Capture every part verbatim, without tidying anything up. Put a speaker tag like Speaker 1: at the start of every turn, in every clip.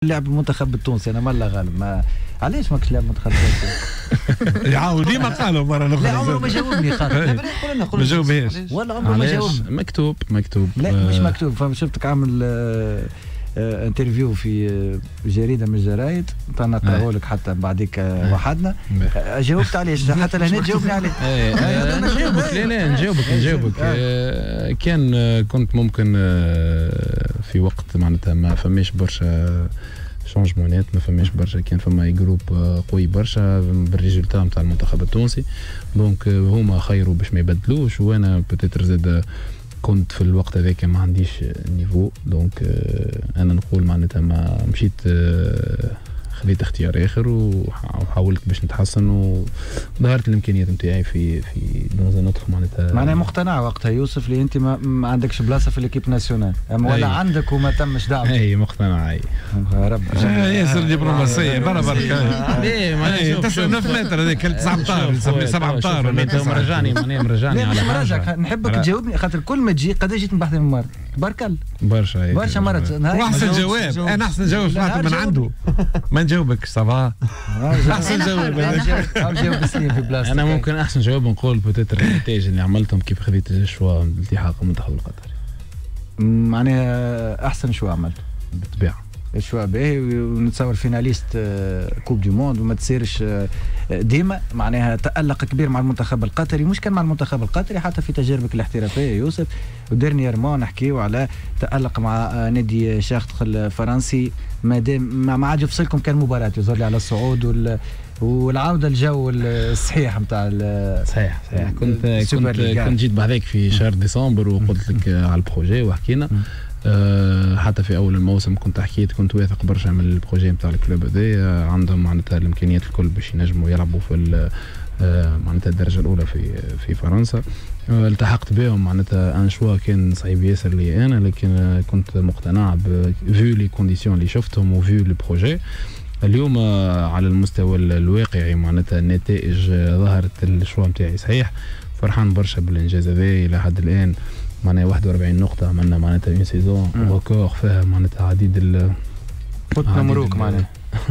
Speaker 1: لعب المنتخب التونسي انا مالله غالب ما علاش ماكش لاعب المنتخب التونسي؟
Speaker 2: يعاود ديما قالوا مره اخرى.
Speaker 1: لا عمره ما جاوبني خاطر
Speaker 2: ما جاوبهاش
Speaker 1: ولا عمره ما جاوبني.
Speaker 3: مكتوب مكتوب
Speaker 1: لا مش مكتوب. فشفتك عامل آه آه انترفيو في آه جريده من الجرايد فنقراه لك حتى بعديك آه وحدنا آه جاوبت عليه حتى لهنا جاوبني عليه.
Speaker 3: ايه نجاوبك. لا لا نجاوبك نجاوبك آه كان آه كنت ممكن آه في وقت معناتها ما فماش برشا شونجمونات ما فماش برشا كان فما جروب قوي برشا بالريزولتا نتاع المنتخب التونسي دونك هما خيروا باش ما يبدلوش وانا بوتيتر زاد كنت في الوقت هذاك ما عنديش نيفو دونك انا نقول معناتها ما مشيت خليت اختيار اخر وحاولت باش نتحسن وظهرت الامكانيات نتاعي في في دون نوتر معناتها.
Speaker 1: معناها مقتنع وقتها يوسف اللي انت ما, ما عندكش بلاصه في ليكيب ناسيونال اما ولا عندك وما تمش دعم؟
Speaker 3: اي مقتنع. اي
Speaker 1: رب
Speaker 2: ياسر دبلوماسيه برا برا.
Speaker 3: ليه ما
Speaker 2: تسعة متر هذاك تسعة امتار سبعة امتار
Speaker 3: مرجعني ماني مرجعني على
Speaker 1: حاجه. نحبك تجاوبني خاطر كل ما تجي قد جيت نبحث من مره تبارك الله
Speaker 3: برشا
Speaker 1: برشا مرات.
Speaker 2: واحسن جواب انا احسن جواب سمعته من عنده ما نجاوبك صافا احسن جواب.
Speaker 3: انا ممكن احسن جواب نقول بوتيتر النتائج اللي عملتهم كيف خذيت الشوا الالتحاق المنتخب القطري
Speaker 1: معناها احسن شو عملت
Speaker 3: بالطبيعه
Speaker 1: الشوا باهي ونتصور فيناليست كوب دي موند وما تصيرش ديما معناها تألق كبير مع المنتخب القطري مش كان مع المنتخب القطري حتى في تجاربك الاحترافيه يوسف وديرنييرمون نحكيو على تألق مع نادي شاختر الفرنسي ما دام ما عاد يفصلكم كان مباراه يظهر لي على الصعود وال والعوده الجو الصحيح نتاع
Speaker 3: صحيح صحيح كنت كنت كنت جيت بعدك في شهر ديسمبر وقلت لك على البروجي وحكينا أه حتى في اول الموسم كنت حكيت كنت واثق برشا من البروجي نتاع الكلوب هذا عندهم معناتها الامكانيات الكل باش ينجموا يلعبوا في أه معناتها الدرجه الاولى في في فرنسا. أه التحقت بهم معناتها ان شوا كان صعيب ياسر لي انا لكن كنت مقتنع بفيو لي كونديسيون اللي شفتهم وفيو البروجي. اليوم على المستوى الواقعي معناتها النتائج ظهرت الشوا نتاعي صحيح فرحان برشا بالانجاز هذا الى حد الان معناها واحد وأربعين نقطة عملنا معناتها اون سيزون ريكور فيها معناتها عديد ال
Speaker 1: قلت مبروك معناها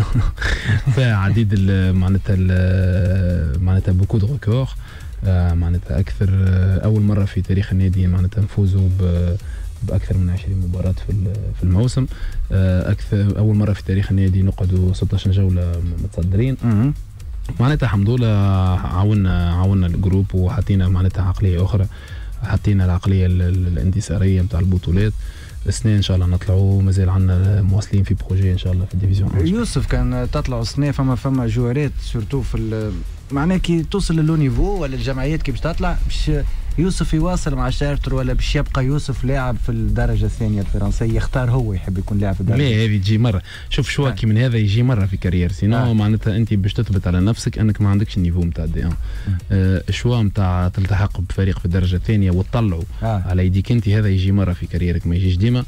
Speaker 3: فيها عديد معناتها معناتها بوكو دو ريكور معناتها أكثر أول مرة في تاريخ النادي معناتها نفوزوا بأكثر من عشرين مباراة في في الموسم أكثر أول مرة في تاريخ النادي نقعدوا ستة عشر جولة متصدرين معناتها الحمد لله عاونا عاونا الجروب وحطينا معناتها عقلية أخرى حطينا العقليه الانتصاريه نتاع البطولات السنه ان شاء الله نطلعوا مازال عندنا مواصلين في بروجي ان شاء الله في الديفيزيون.
Speaker 1: يوسف كان تطلعوا السنه فما فما جوارات سورتو في معناها كي توصل للو نيفو ولا الجمعيات كي باش تطلع باش يوسف يواصل مع شارتر ولا باش يبقى يوسف لاعب في الدرجه الثانيه الفرنسيه يختار هو يحب يكون لاعب في الدرجه؟
Speaker 3: لا هذه تجي مره شوف شوا كي من هذا يجي مره في كارير سينو آه. معناتها انت باش تثبت على نفسك انك ما عندكش النيفو نتاع دي ان آه شوا نتاع تلتحق بفريق في الدرجه الثانيه وتطلعوا آه. على يديك انت هذا يجي مره في كاريرك ما يجيش ديما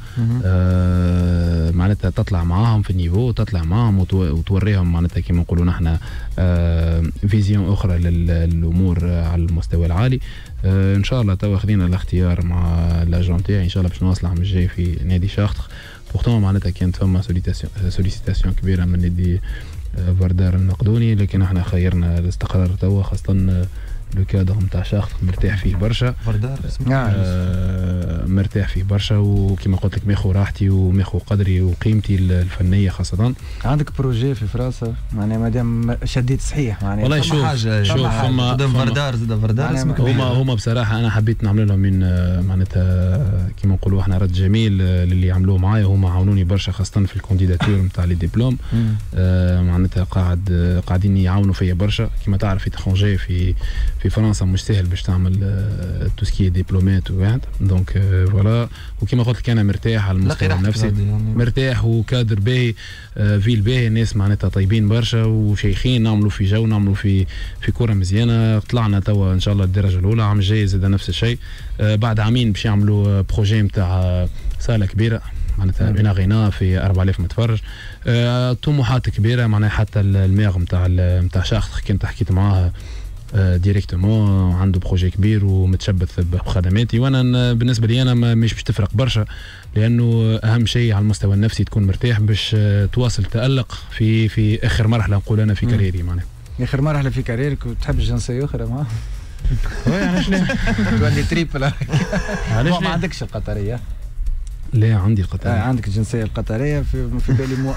Speaker 3: آه معناتها تطلع معاهم في النيفو تطلع معاهم وتوريهم معناتها كما نقولوا نحن آه فيزيون اخرى للامور على المستوى العالي. آه ان شاء الله توا خذينا الاختيار مع لاجون تاعي ان شاء الله باش نواصل العام الجاي في نادي شاختر بورتون معناتها كانت فما سوليسيتاسيون كبيره من نادي آه فاردار المقدوني لكن احنا خيرنا الاستقرار توا خاصه لو كادر نتاع شاختر مرتاح فيه برشا
Speaker 1: فاردار
Speaker 3: آه مرتاح فيه برشا وكما قلت لك ماخو راحتي وماخو قدري وقيمتي الفنيه خاصه.
Speaker 1: عندك بروجي في فرنسا معناها مادام شديت صحيح معناها
Speaker 3: والله شوف
Speaker 4: حاجة
Speaker 3: شوف
Speaker 4: فما قدام فاردار زاد فاردار اسمك
Speaker 3: هما هما بصراحه انا حبيت نعمل لهم من معناتها كما نقولوا احنا رد جميل للي عملوه معايا هما عاونوني برشا خاصه في الكونديداتور نتاع لي ديبلوم آه معناتها قاعد قاعدين يعاونوا فيا برشا كما تعرف في تخونجي في في فرنسا مش سهل باش تعمل تو سكي دبلومات وواحد دونك فوالا وكما قلت لك انا مرتاح على المستوى النفسي يعني مرتاح وكادر باهي فيل باهي الناس معناتها طيبين برشا وشيخين نعملوا في جو نعملوا في في كره مزيانه طلعنا توا ان شاء الله الدرجه الاولى عام الجاي زاد نفس الشيء بعد عامين باش يعملوا بروجي نتاع صاله كبيره معناتها بناء غناء في أربعة آلاف متفرج طموحات كبيره معناها حتى الميغ نتاع نتاع شاختر كنت حكيت معاها ديريكتومون عنده بروجي كبير ومتشبث بخدماتي، وانا بالنسبه لي انا مش باش تفرق برشا، لانه اهم شيء على المستوى النفسي تكون مرتاح باش تواصل تألق في في اخر مرحله نقول انا في كاريري. معناها
Speaker 1: اخر مرحله في كاريرك وتحب جنسيه اخرى ما
Speaker 3: وي علاش لا
Speaker 1: تولي تريبل
Speaker 3: علاش
Speaker 1: ما عندكش القطريه؟
Speaker 3: لا عندي القطريه.
Speaker 1: آه عندك الجنسيه القطريه في في بالي مو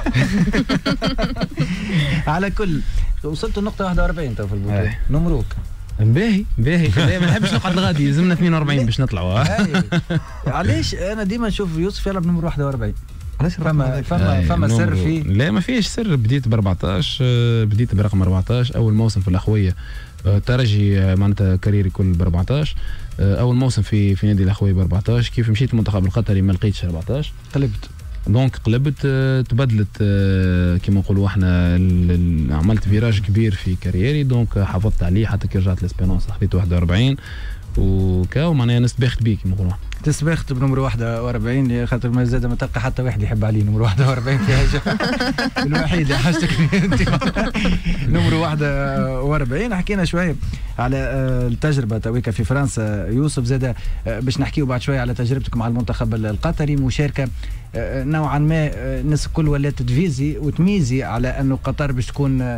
Speaker 1: على كل وصلت النقطه واحد وأربعين تو في البطوله. نمروك
Speaker 3: باهي باهي ما نحبش نقعد لغادي لازمنا اثنين وأربعين باش نطلعوا.
Speaker 1: علاش انا ديما نشوف يوسف يلعب نمر واحد وأربعين؟
Speaker 4: علاش
Speaker 1: فما فما فما سر فيه؟
Speaker 3: لا ما فيش سر. بديت ب أربعطاش، بديت برقم أربعطاش اول موسم في الاخويه ترجي معناتها كاريري كل ب أربعطاش. اول موسم في في نادي الاخويه ب أربعطاش. كيف مشيت المنتخب القطري ما لقيتش أربعطاش،
Speaker 1: قلبت
Speaker 3: دونك قلبت تبدلت كيما نقولوا احنا عملت فيراج كبير في كاريري، دونك حافظت عليه حتى كي رجعت لاسبيرونس خذيت واحد وأربعين وكاو معناها نستباخت بيه كيما نقولوا.
Speaker 1: تسبخت بنمر واحد وأربعين خاطر ما زاد ما تلقى حتى واحد يحب عليه نمر واحد وأربعين فيها الوحيد حاجتك انت نمر واحد وأربعين. حكينا شويه على التجربه تويكا في فرنسا. يوسف زاد باش نحكيو بعد شويه على تجربتك مع المنتخب القطري، مشاركه نوعا ما الناس الكل ولات تفيزي وتميزي على انه قطر باش تكون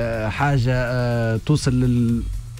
Speaker 1: حاجه توصل لل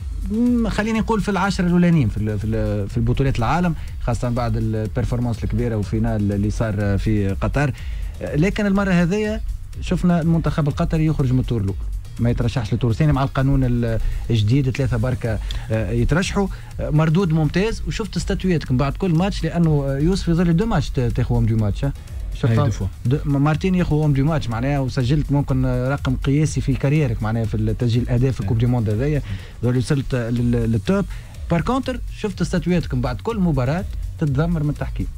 Speaker 1: خليني نقول في العشرة الاولانيين في في البطولات العالم، خاصه بعد البرفورمانس الكبيره وفينال اللي صار في قطر. لكن المره هذه شفنا المنتخب القطري يخرج من التور الاول، ما يترشحش للتور الثاني مع القانون الجديد، ثلاثه بركه يترشحوا. مردود ممتاز. وشفت استاتوياتكم بعد كل ماتش، لانه يوسف يظل دو ماتش تاخذهم دو ماتش. شفت مارتين ياخذ ام دو ماتش معناها، وسجلت ممكن رقم قياسي في كاريرك معناها في تسجيل الاهداف في الكوب دي موند هذايا، دول وصلت للتوب. بار كونتر شفت استاتوياتكم بعد كل مباراه تتذمر من التحكيم.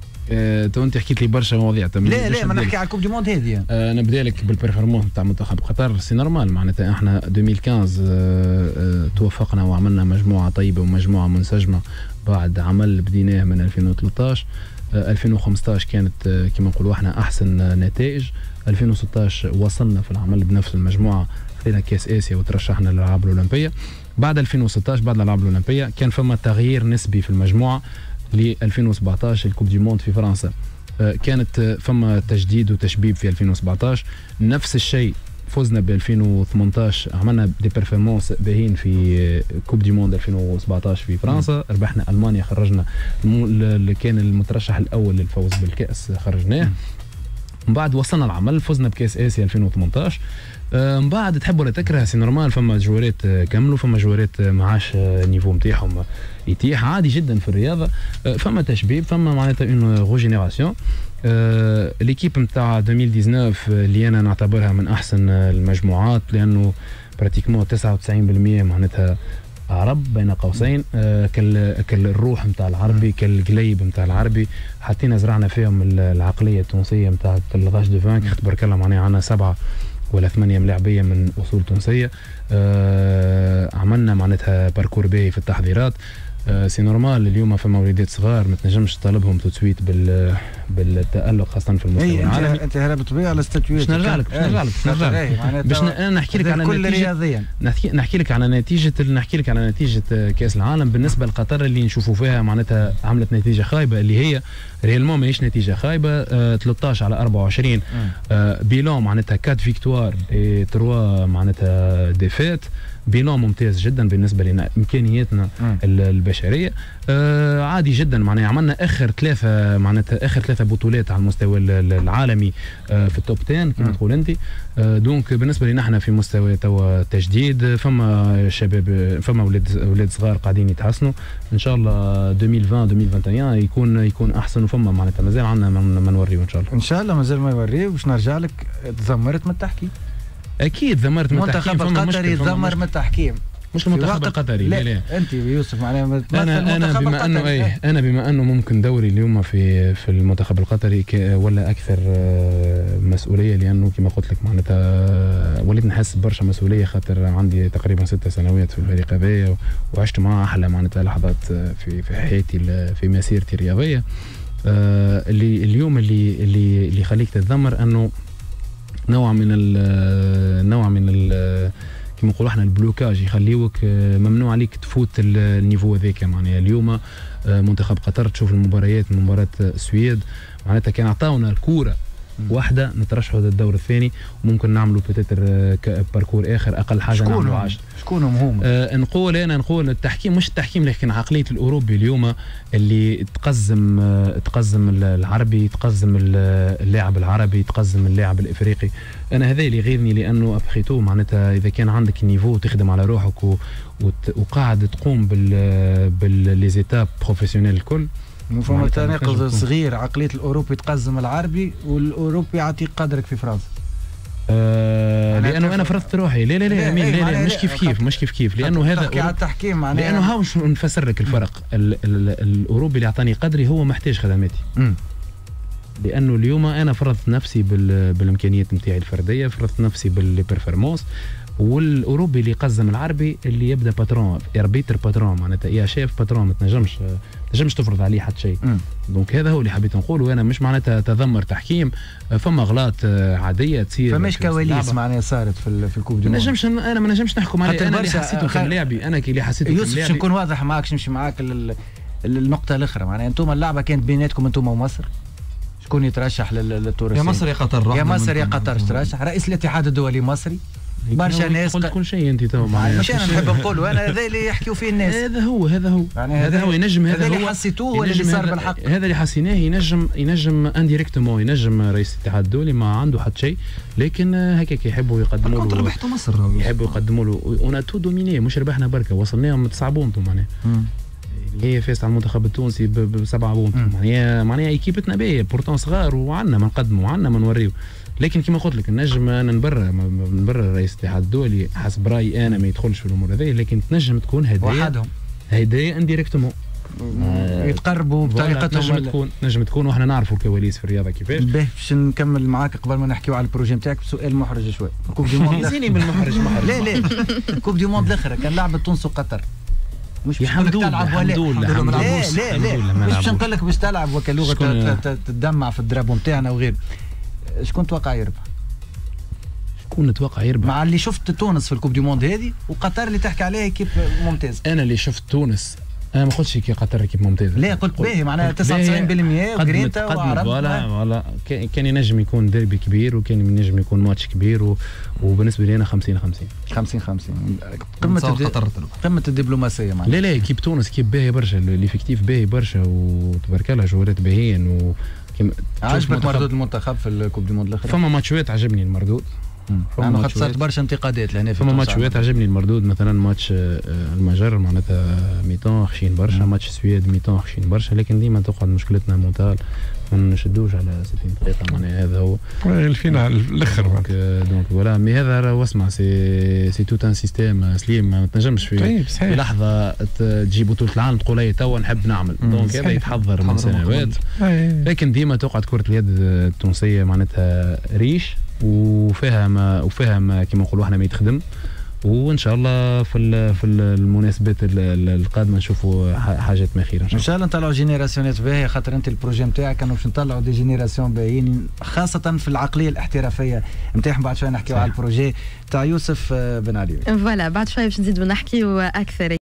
Speaker 3: أه تو انت حكيت لي برشا مواضيع.
Speaker 1: لا لا ما نحكي على الكوب دي موند هذه.
Speaker 3: أه نبدا لك بالبرفورمانس تاع منتخب قطر. سي نورمال معناتها احنا ألفين وخمسطاش أه أه توفقنا وعملنا مجموعه طيبه ومجموعه منسجمه بعد عمل بديناه من ألفين وثلاثطاش. ألفين وخمسطاش كانت كما نقولوا احنا احسن نتائج. ألفين وستطاش وصلنا في العمل بنفس المجموعه، خذينا كاس اسيا وترشحنا للالعاب الاولمبيه. بعد ألفين وستطاش بعد الالعاب الاولمبيه كان فما تغيير نسبي في المجموعه ل ألفين وسبعطاش الكوب دي موند في فرنسا. كانت فما تجديد وتشبيب في ألفين وسبعطاش. نفس الشيء فزنا ب ألفين وثمنطاش، عملنا دي بيرفورمانس باهين في كوب دي موند ألفين وسبعطاش في فرنسا. ربحنا المانيا، خرجنا اللي كان المترشح الاول للفوز بالكاس خرجناه. من بعد وصلنا العمل فزنا بكاس اسيا ألفين وثمنطاش. من بعد تحب ولا تكره سي نورمال، فما جوارات كملوا، فما جوارات معاش النيفو نتاعهم يتيح عادي جدا في الرياضه. فما تشبيب، فما معناتها اون غوجينيراسيون. آه، ليكيب نتاع ألفين وتسعطاش اللي انا نعتبرها من احسن المجموعات، لانه براتيكمون تسعة وتسعين بالمئة معناتها عرب بين قوسين. آه كال كالروح نتاع العربي، كالقليب نتاع العربي. حطينا زرعنا فيهم العقليه التونسيه نتاع الغاش دو فانك. تبارك الله معناها عندنا سبعه ولا ثمانيه ملاعبيه من اصول تونسيه. آه عملنا معناتها باركور باهي في التحضيرات. آه سي نورمال اليوم فما وليدات صغار ما تنجمش تطالبهم تو سويت بال بالتالق خاصه في المستوى العالمي.
Speaker 1: انت هربت بيا على استاتويات.
Speaker 3: باش نرجع لك باش نرجع لك باش نرجع لك باش انا نحكي لك على
Speaker 1: كل رياضيا
Speaker 3: نحكي نحكي لك على نتيجه نحكي لك على نتيجه كاس العالم بالنسبه لقطر اللي نشوفوا فيها معناتها عملت نتيجه خايبه، اللي هي ريالمون ماهيش نتيجه خايبه. آه ثلاثطاش على أربعة وعشرين آه بيلون معناتها أربعة فيكتوار و ثلاثة معناتها ديفيت. بيلون ممتاز جدا بالنسبه لنا امكانياتنا البشريه. آه عادي جدا معناها عملنا اخر ثلاثه معناتها اخر ثلاثه بطولات على المستوى العالمي آه في التوب عشرة كما تقول انت. آه دونك بالنسبه لنا احنا في مستوى توا تجديد. فما شباب فما ولاد ولاد صغار قاعدين يتحسنوا ان شاء الله. ألفين وعشرين ألفين وواحد وعشرين يكون يكون احسن. وفما معناتها مازال عندنا ما نوريو ان شاء الله.
Speaker 1: ان شاء الله مازال ما يوريو. باش نرجع لك تذمرت من التحكيم.
Speaker 3: اكيد ذمرت من التحكيم.
Speaker 1: المنتخب القطري ذمر من التحكيم.
Speaker 3: مش المنتخب القطري.
Speaker 1: لا, لا. انت يوسف معناها
Speaker 3: انا انا بما انه اي انا بما انه ممكن دوري اليوم في في المنتخب القطري ولا اكثر مسؤوليه، لانه كما قلت لك معناتها وليت نحس برشا مسؤوليه، خاطر عندي تقريبا ست سنوات في الفريق هذايا وعشت معاه احلى معناتها لحظات في في حياتي في مسيرتي الرياضيه. اللي اليوم اللي اللي اللي يخليك تتذمر انه نوع من ال نوع من ال كما نقولوا احنا البلوكاج يخليوك ممنوع عليك تفوت النيفو هذاك. معناها اليوم منتخب قطر تشوف المباريات من مباراه السويد معناتها كان عطاونا الكوره واحده نترشحوا للدور الثاني وممكن نعملوا بتاتر باركور اخر اقل حاجه نعملوا عشرة.
Speaker 1: شكون هم؟
Speaker 3: آه نقول انا نقول التحكيم مش التحكيم لكن عقليه الاوروبي اليوم اللي تقزم آه تقزم العربي تقزم اللاعب العربي تقزم اللاعب الافريقي. انا هذا اللي يغيرني لانه ابخيتو معناتها اذا كان عندك نيفو تخدم على روحك و وقاعد تقوم بال بالليزيتاب بروفيسيونيل الكل.
Speaker 1: فما تناقض صغير عقليه الاوروبي تقزم العربي والاوروبي يعطيك قدرك في فرنسا.
Speaker 3: آه لانه انا فرضت روحي. لا لا لا امين لا لا مش كيف كيف مش كيف كيف لانه هذا
Speaker 1: على التحكيم معناها
Speaker 3: لانه هاو نفسر لك الفرق. ال ال الاوروبي اللي اعطاني قدري هو محتاج خدماتي. م. لانه اليوم انا فرضت نفسي بالامكانيات نتاعي الفرديه فرضت نفسي بالبرفورمانس. والاوروبي اللي يقزم العربي اللي يبدا باترون اربيتر باترون معناتها يا شيف باترون ما تنجمش ما تنجمش تفرض عليه حتى شيء. دونك هذا هو اللي حبيت نقوله. وانا مش معناتها تذمر تحكيم فما اغلاط عاديه تصير
Speaker 1: فماش كواليس معناها صارت في في الكوب دو موند.
Speaker 3: نجمش انا ما نجمش نحكم عليه. انا اللي حسيته كلاعبي انا اللي حسيته كلاعبي
Speaker 1: يوسف نكون واضح معاك نمشي معاك النقطه الاخرى معناها انتم اللعبه كانت بيناتكم انتم ومصر. شكون يترشح للتورسين؟
Speaker 4: يا مصر يا قطر.
Speaker 1: يا مصر يا قطر ترشح. رئيس الاتحاد الدولي مصري برشا ناس
Speaker 3: قلت كل شيء انت تو معايا.
Speaker 1: مش انا نحب نقولوا انا هذا اللي يحكيوا فيه الناس.
Speaker 3: هذا هو هذا هو يعني هذا هو ينجم هذا,
Speaker 1: هذا اللي حسيتوه ولا اللي صار بالحق.
Speaker 3: هذا اللي حسيناه ينجم ينجم انديريكتومون ينجم رئيس الاتحاد الدولي ما عنده حتى شيء لكن هكاك يحبوا يقدموا له
Speaker 4: ربحتوا مصر
Speaker 3: يحبوا يقدموا له اون تو دوميني مش ربحنا بركه وصلناهم تسعة بونتو معناها هي فازت على المنتخب التونسي بسبعة بونتو معناها معناها ايكيبتنا باهيه بورتون صغار وعندنا ما نقدموا وعندنا ما نوريو. لكن كما قلت لك النجم انا نبرر نبرر رئيس الاتحاد الدولي حسب رايي انا ما يدخلش في الامور هذه لكن تنجم تكون هدايا
Speaker 1: وحدهم
Speaker 3: هدايا انديريكتومون
Speaker 1: آه يتقربوا بطريقتهم.
Speaker 3: نجم تكون نجم تكون واحنا نعرفوا الكواليس في الرياضه كيفاش.
Speaker 1: باش نكمل معاك قبل ما نحكيو على البروجي نتاعك بسؤال محرج شوي. الكوب دي موند
Speaker 3: زيني من المحرج محرج
Speaker 1: لا لا الكوب دي موند الاخرى كان لعبه تونس وقطر مش باش نقول لك تلعب ولا لا لا لا مش باش نقول لك باش تلعب وكلغه تدمع في الدرابو نتاعنا وغيره. شكون توقع يربح؟
Speaker 3: شكون نتوقع يربح؟
Speaker 1: مع اللي شفت تونس في الكوب دي موند هذه وقطر اللي تحكي عليها كيف ممتاز.
Speaker 3: انا اللي شفت تونس انا ما قلتش كي قطر كيف ممتازه.
Speaker 1: لا قلت باهي معناها تسعة وتسعين بالمئة وجرينتا وعرب.
Speaker 3: فوالا فوالا كان ينجم يكون ديربي كبير وكان ينجم يكون ماتش كبير و... وبالنسبه لي انا خمسين خمسين
Speaker 1: خمسين خمسين قمه قطر قمه الدبلوماسيه معناها.
Speaker 3: لا لا كيب تونس كيب باهي برشا ليفيكتيف باهي برشا وتبارك الله جوارات باهيين و
Speaker 1: عجبك مردود المنتخب في الكوب دي موند الاخير؟
Speaker 3: فما ماتشات عجبني المردود.
Speaker 1: انا خاطر صارت برشا انتقادات لهنا
Speaker 3: فما ماتشات عجبني المردود مثلا ماتش المجر معناتها ميتون خشين برشا ماتش السويد ميتون خشين برشا لكن ديما تقعد مشكلتنا مونتال ما نشدوش على ستين دقيقه معناها هذا هو
Speaker 2: الفينال الاخر
Speaker 3: دونك دونك فوالا مي هذا راه واسمع سي سي توت ان سيستيم سليم ما تنجمش في, في لحظه تجي بطوله العالم تقول هي توا نحب نعمل دونك هذا يتحضر من سنوات لكن ديما تقعد كره اليد التونسيه معناتها ريش وفيها ما وفيها ما كما نقولوا احنا ما يتخدم وان شاء الله في في المناسبات القادمه نشوفوا حاجات ما خير ان شاء الله.
Speaker 1: ان شاء الله نطلعوا جينيراسيونات باهيه خاطر انت البروجي نتاعك كانوا باش نطلعوا دي جينيراسيون باهيين خاصه في العقليه الاحترافيه نتاعهم. بعد شويه نحكيوا على البروجي تاع يوسف بن علي.
Speaker 5: فوالا بعد شويه باش نزيدوا نحكيوا اكثر.